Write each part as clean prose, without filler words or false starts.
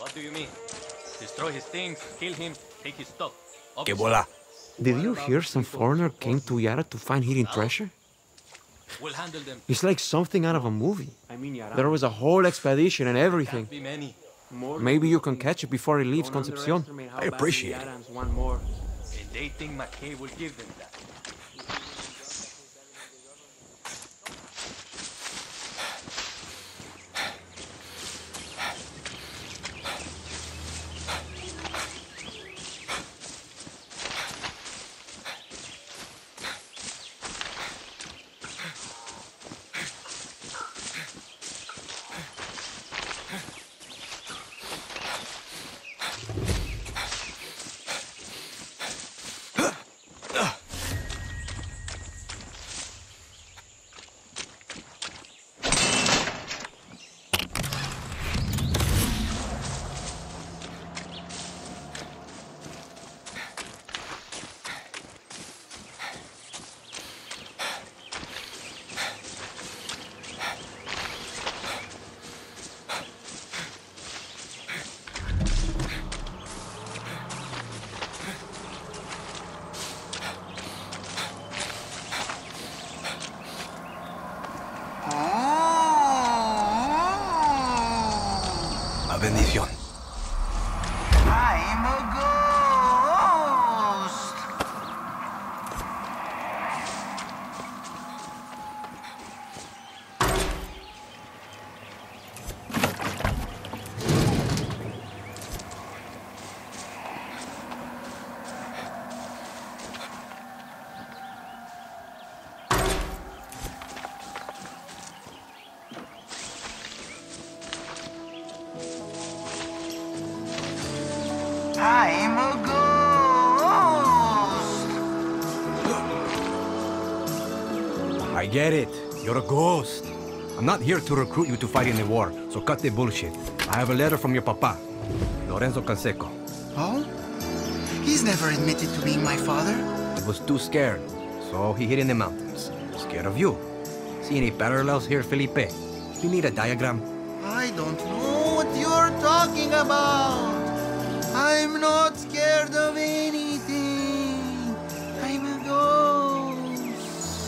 What do you mean? Destroy his things, kill him, take his stuff. Que Obviously. bola. Did you hear some foreigner came to Yara to find hidden treasure? We'll handle them. It's like something out of a movie. There was a whole expedition and everything. Can't be many. Maybe you can catch it before it leaves Concepcion. I appreciate it. And they think McKay will give them that. La bendición. I'm a ghost! I'm a ghost! I get it. You're a ghost. I'm not here to recruit you to fight in the war, so cut the bullshit. I have a letter from your papa, Lorenzo Canseco. Oh? He's never admitted to being my father. He was too scared, so he hid in the mountains. Scared of you. See any parallels here, Felipe? You need a diagram? I don't know what you're talking about. I'm not scared of anything. I'm a ghost.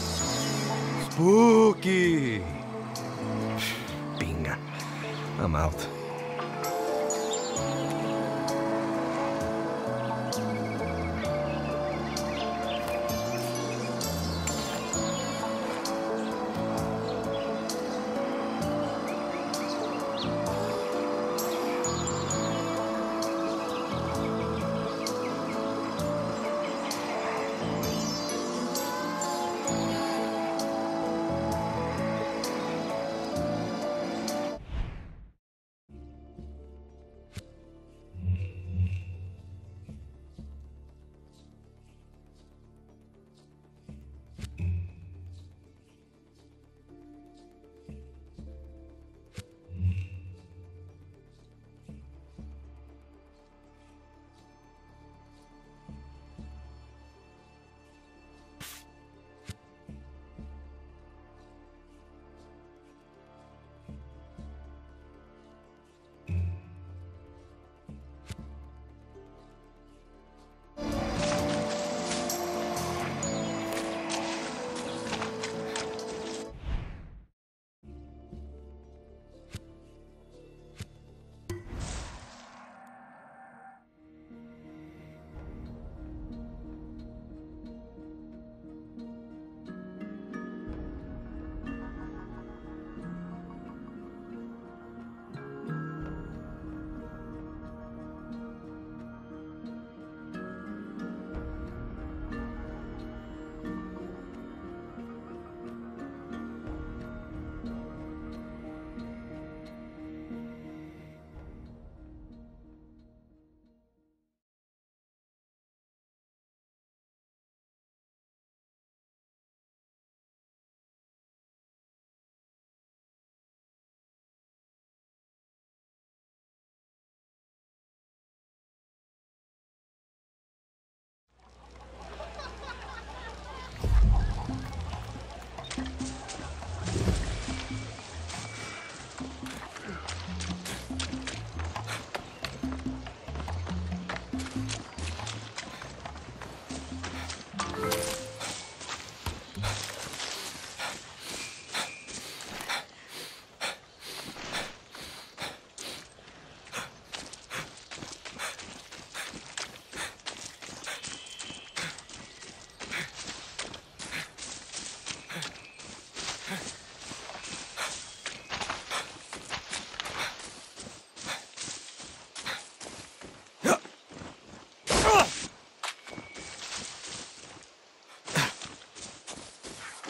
Spooky! Pinga. I'm out.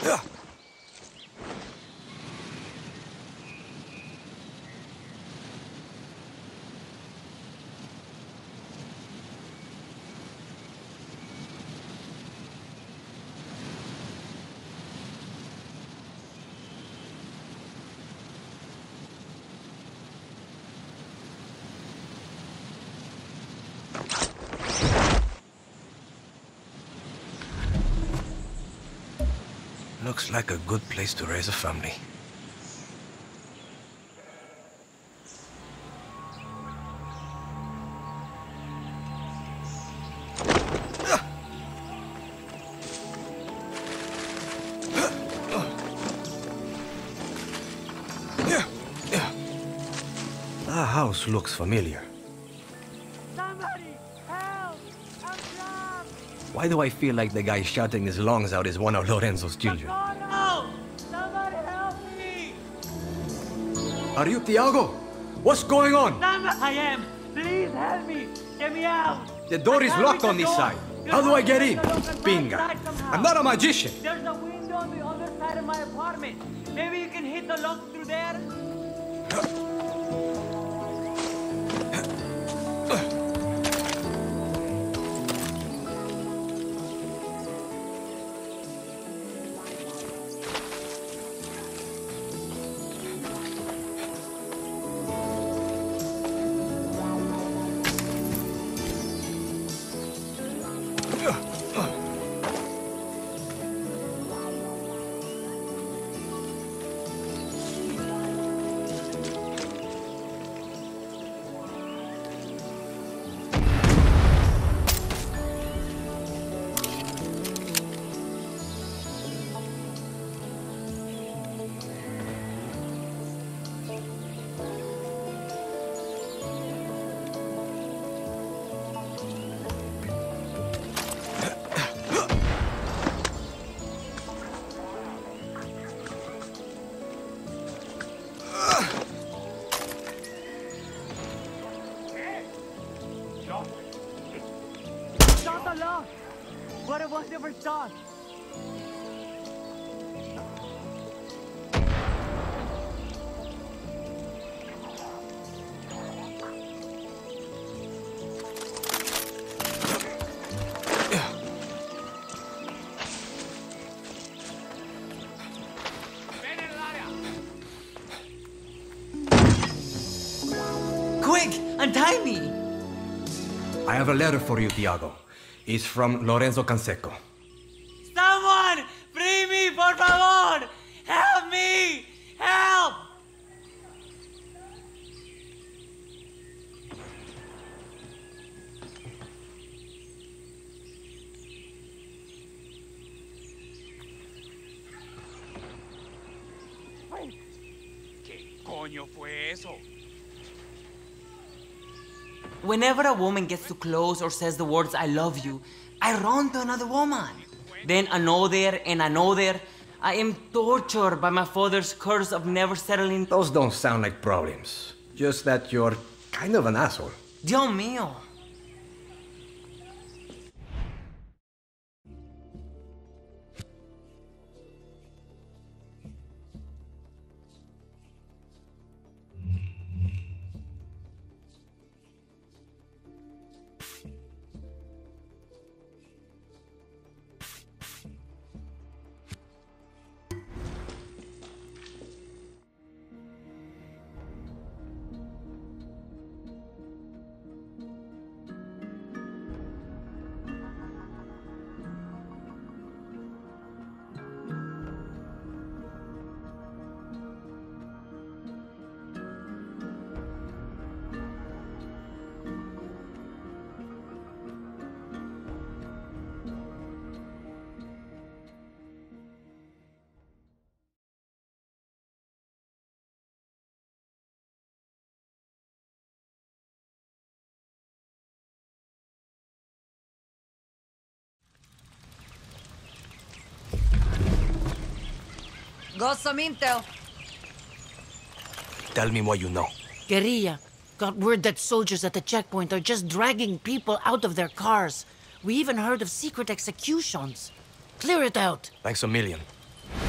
Looks like a good place to raise a family. That house looks familiar. Somebody! Help! I'm trapped! Why do I feel like the guy shouting his lungs out is one of Lorenzo's children? No! Somebody help me! Are you Tiago? What's going on? I am! Please help me! Get me out! The door is I can't locked reach on the this door. side. You How do I have get to in? get the lock on Pinga. my side somehow. I'm not a magician. There's a window on the other side of my apartment. Maybe you can hit the lock through there? Shut the lock! But it was never shut. Quick, untie me! I have a letter for you, Tiago. It's from Lorenzo Canseco. Someone! Free me, por favor! Help me! Help! ¿Qué coño fue eso? Whenever a woman gets too close or says the words I love you, I run to another woman. Then another and another. I am tortured by my father's curse of never settling. Those don't sound like problems. Just that you're kind of an asshole. Dios mío. Got some intel. Tell me what you know. Guerrilla. Got word that soldiers at the checkpoint are just dragging people out of their cars. We even heard of secret executions. Clear it out. Thanks a million.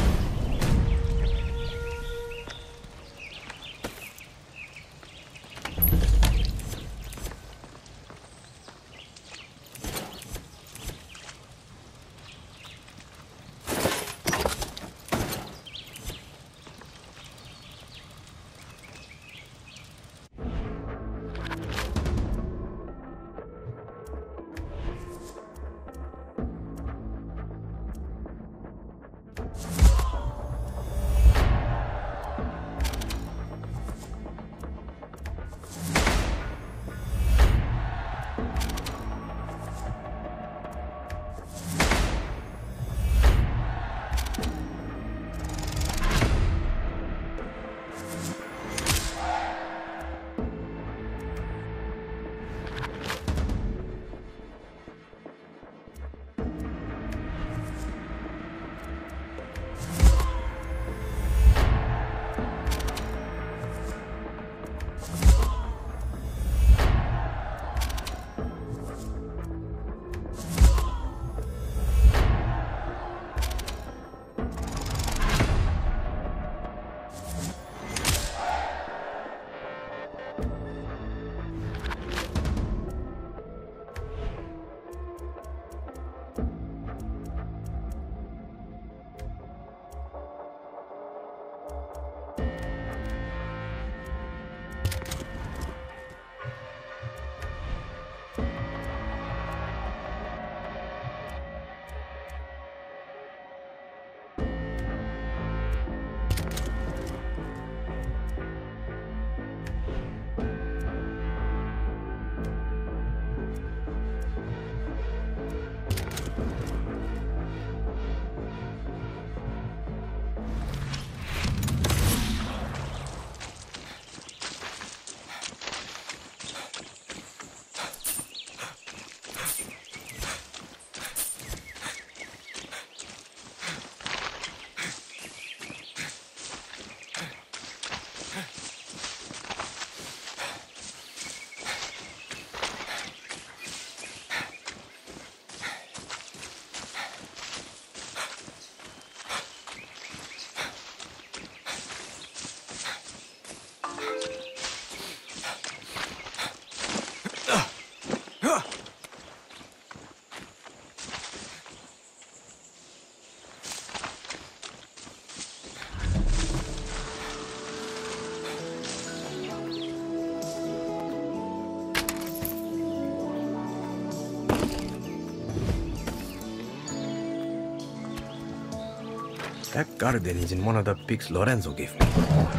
That garden is in one of the pics Lorenzo gave me.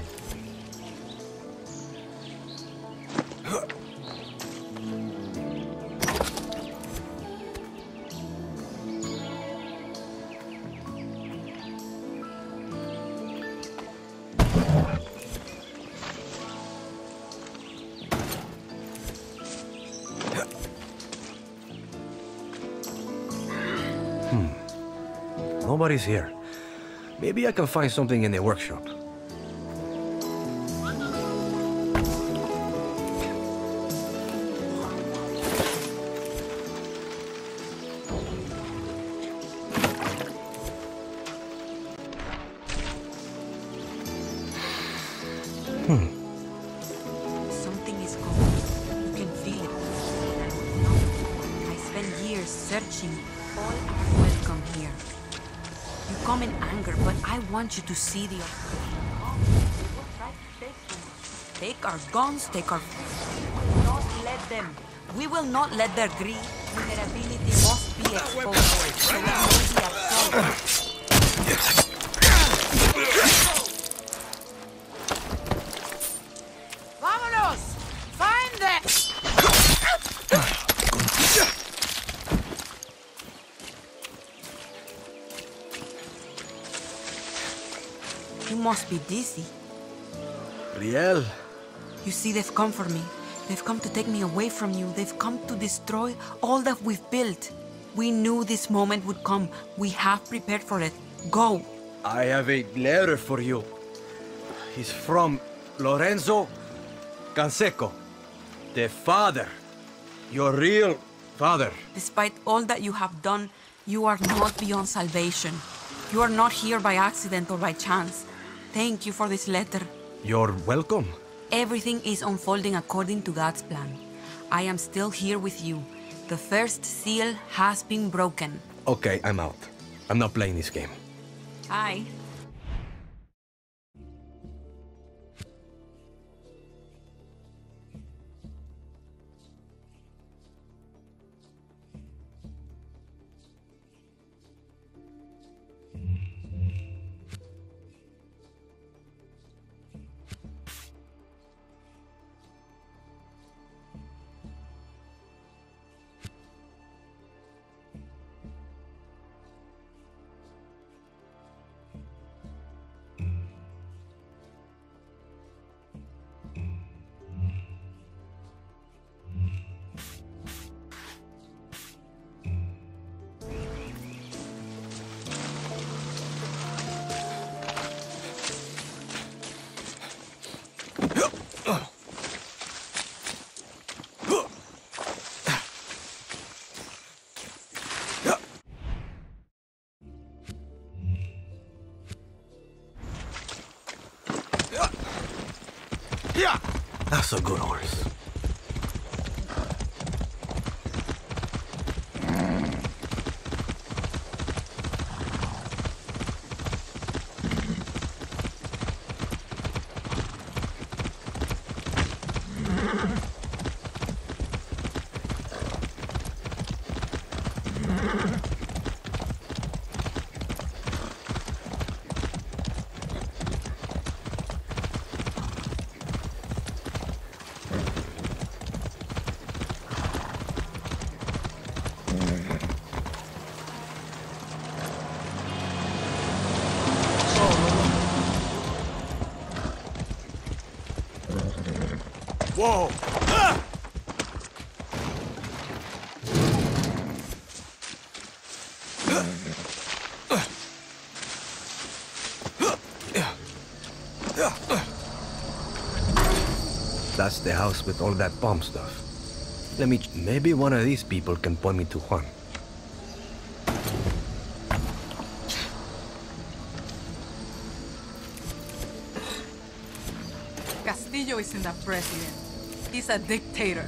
Nobody's here. Maybe I can find something in the workshop. Something is coming. You can feel it. No, I spent years searching. All are welcome here. You come in anger, but I want you to see the Take our guns, take our... Not let them. We will not let their greed, vulnerability must be exposed. So we must be absolved. Vámonos! Find them! You must be dizzy. Riel. You see, they've come for me. They've come to take me away from you. They've come to destroy all that we've built. We knew this moment would come. We have prepared for it. Go. I have a letter for you. It's from Lorenzo Canseco, the father. Your real father. Despite all that you have done, you are not beyond salvation. You are not here by accident or by chance. Thank you for this letter. You're welcome. Everything is unfolding according to God's plan. I am still here with you. The first seal has been broken. Okay, I'm out. I'm not playing this game. Hi. That's a good horse. Whoa! That's the house with all that bomb stuff. Maybe one of these people can point me to Juan. Castillo isn't a president. He's a dictator.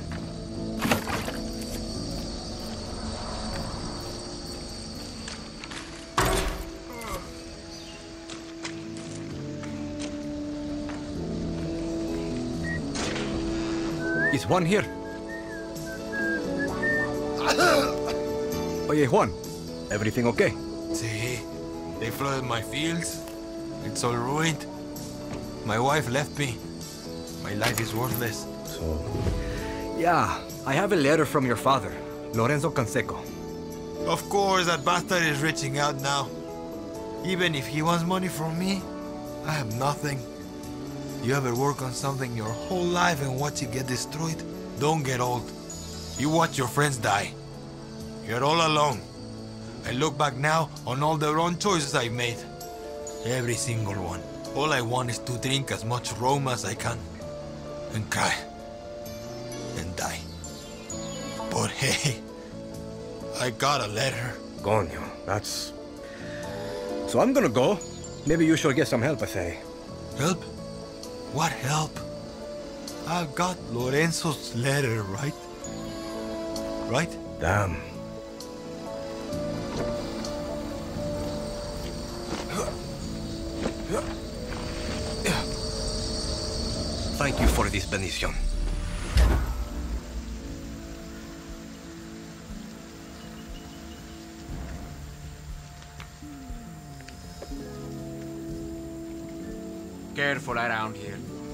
Is Juan here? Oye, Juan. Everything okay? Sí. They flooded my fields. It's all ruined. My wife left me. My life is worthless. So, yeah, I have a letter from your father, Lorenzo Canseco. Of course, that bastard is reaching out now. Even if he wants money from me, I have nothing. You ever work on something your whole life and watch it get destroyed? Don't get old. You watch your friends die. You're all alone. I look back now on all the wrong choices I made. Every single one. All I want is to drink as much rum as I can. And cry. And die. But hey, I got a letter. Coño, that's... So I'm gonna go. Maybe you should get some help, I say. Help? What help? I've got Lorenzo's letter, right? Right? Damn. Thank you for this benediction. Careful around here.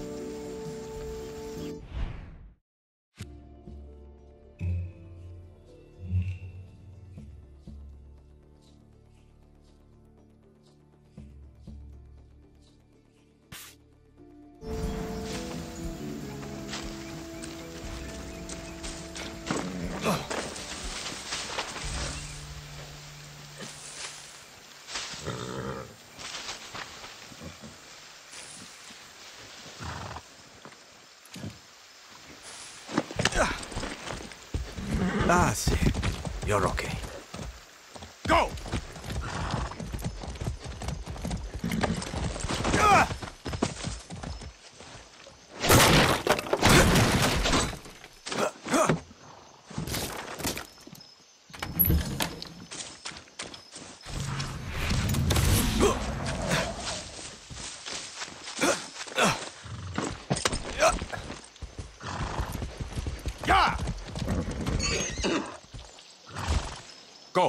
That's it. You're okay. Go! Go!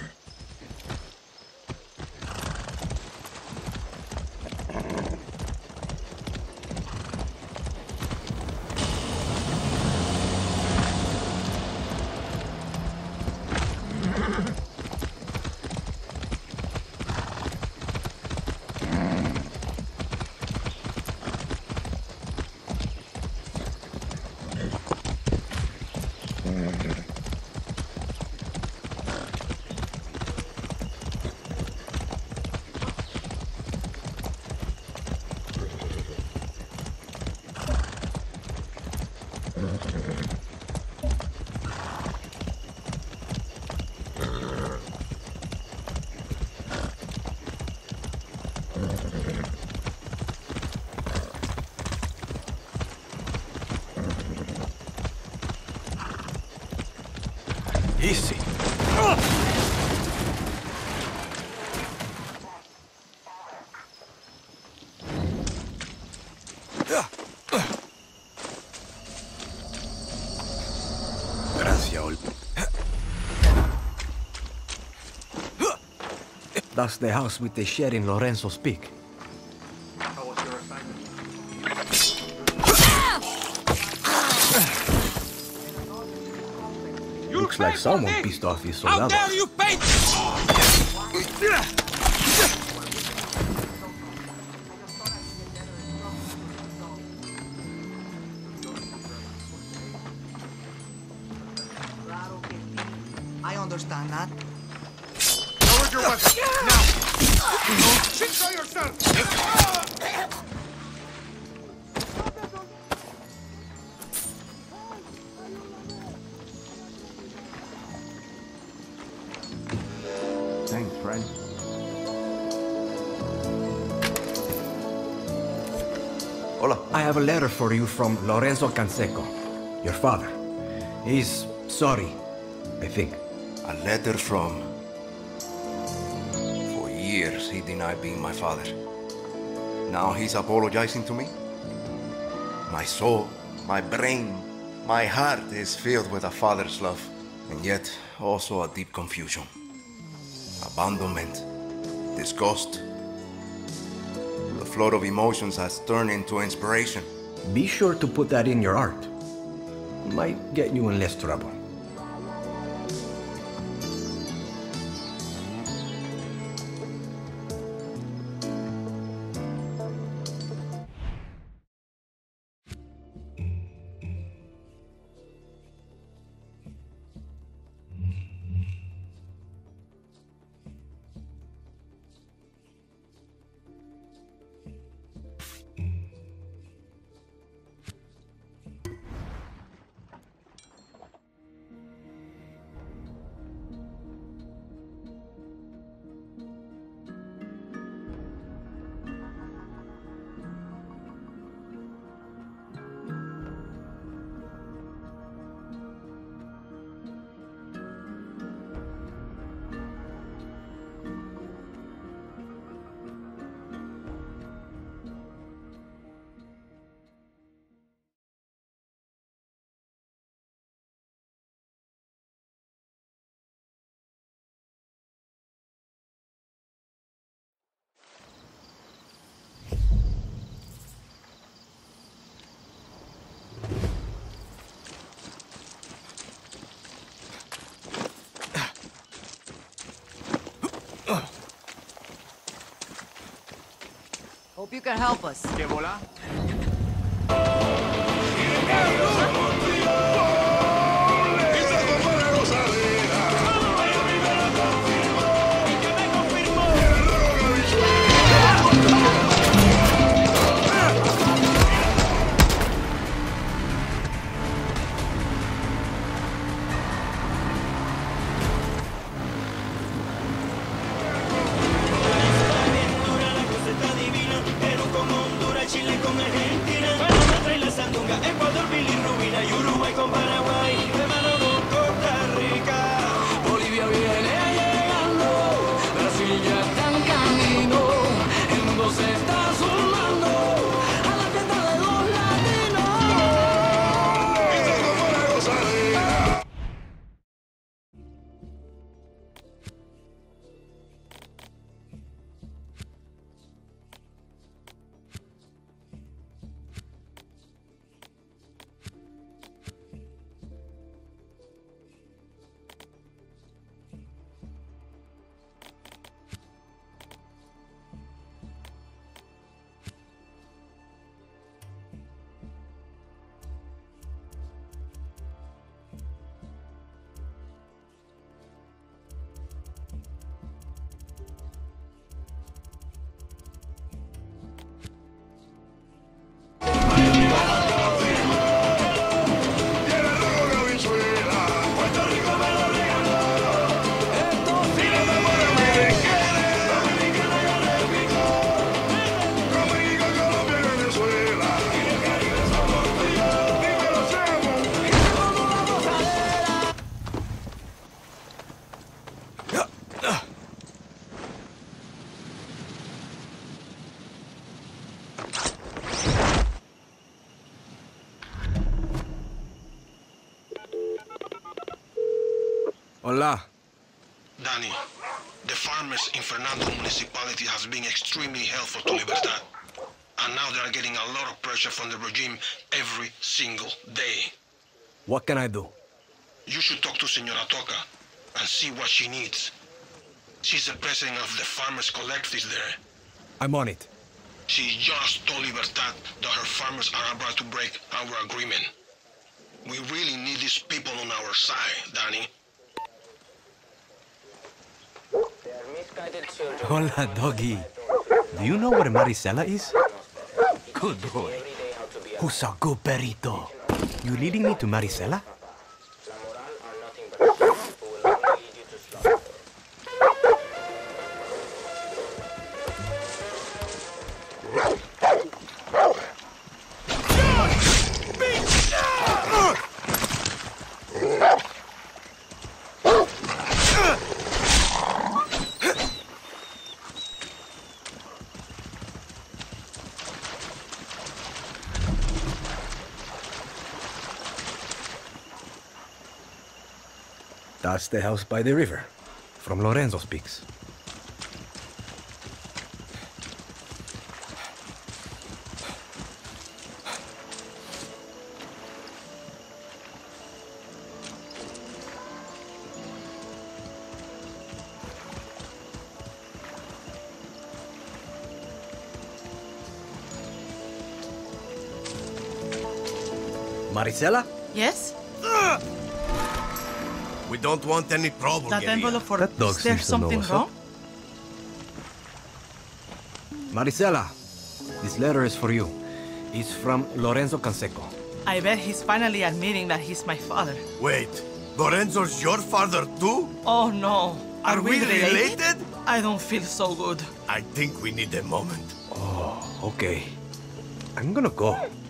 Easy. Gracias. That's the house with the shed in Lorenzo's Peak. Looks like someone pissed off his soldados. How dare you paint? I understand that. Lower your weapon! Now! Show yourself! Thanks, friend. Hola. I have a letter for you from Lorenzo Canseco, your father. He's sorry, I think. A letter from... For years he denied being my father. Now he's apologizing to me? My soul, my brain, my heart is filled with a father's love, and yet also a deep confusion. Abandonment, disgust. The flood of emotions has turned into inspiration. Be sure to put that in your art. Might get you in less trouble. Hope you can help us. ¿Qué bola? Hola. Danny, the farmers in Fernando municipality has been extremely helpful to Libertad. And now they are getting a lot of pressure from the regime every single day. What can I do? You should talk to Senora Toca and see what she needs. She's the president of the farmers collectives there. I'm on it. She just told Libertad that her farmers are about to break our agreement. We really need these people on our side, Danny. Hola, doggy. Do you know where Maricela is? Good boy. Who's a good perrito? You leading me to Maricela? That's the house by the river, from Lorenzo speaks. Marisela? Yes? We don't want any trouble, That guerrilla. envelope for... That dog Is there seems to know something us, wrong? Marisela, this letter is for you. It's from Lorenzo Canseco. I bet he's finally admitting that he's my father. Wait, Lorenzo's your father too? Oh no. Are we related? I don't feel so good. I think we need a moment. Oh, okay. I'm gonna go.